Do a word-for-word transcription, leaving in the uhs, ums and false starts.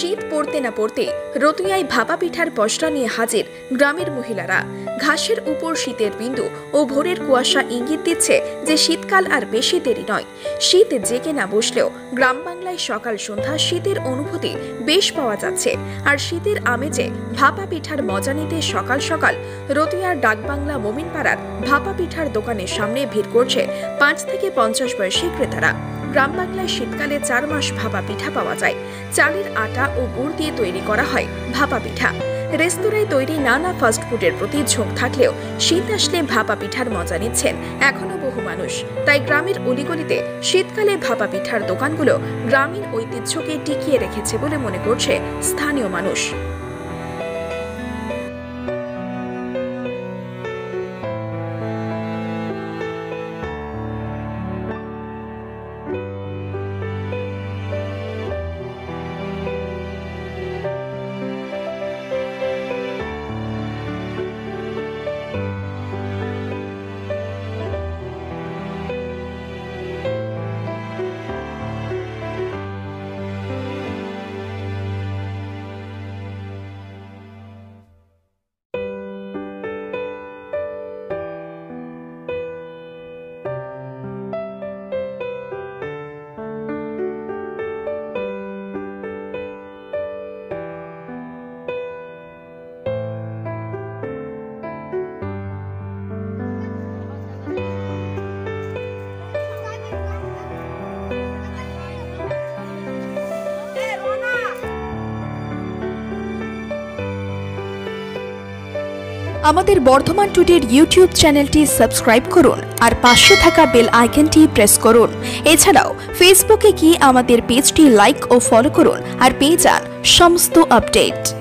শীত পড়তে না পড়তে রতুয়ায় ভাপা পিঠার পসরা নিয়ে হাজির গ্রামের মহিলারা। ঘাসের উপর শীতের বিন্দু ও ভোরের কুয়াশা ইঙ্গিত দিচ্ছে যে শীতকাল আর বেশি দেরি নয়। শীত জেগে না বসলেও গ্রাম বাংলায় সকাল সন্ধ্যা শীতের অনুভূতি বেশ পাওয়া যাচ্ছে। আর শীতের আমেজে ভাপা পিঠার মজা নিতে সকাল সকাল রতুয়ার ডাকবাংলা মোমিনপাড়ার ভাপা পিঠার দোকানের সামনে ভিড় করছে পাঁচ থেকে পঞ্চাশ বয়সী ক্রেতারা। গ্রাম বাংলায় শীতকালে চার মাস ভাপা পিঠা পাওয়া যায়। চালের আটা ও গুড় দিয়ে তৈরি করা হয় ভাপা পিঠা। রেস্তোরাঁয় তৈরি নানা ফাস্টফুডের প্রতি ঝোঁক থাকলেও শীত আসলে ভাপা পিঠার মজা নিচ্ছেন এখনো বহু মানুষ। তাই গ্রামের অলিগলিতে শীতকালে ভাপা পিঠার দোকানগুলো গ্রামীণ ঐতিহ্যকে টিকিয়ে রেখেছে বলে মনে করছে স্থানীয় মানুষ। আমাদের বর্ধমান টুডের ইউটিউব চ্যানেলটি সাবস্ক্রাইব করুন আর পাশে থাকা বেল আইকনটি প্রেস করুন। এছাড়াও ফেসবুকে গিয়ে আমাদের পেজটি লাইক ও ফলো করুন আর পেয়ে যান সমস্ত আপডেট।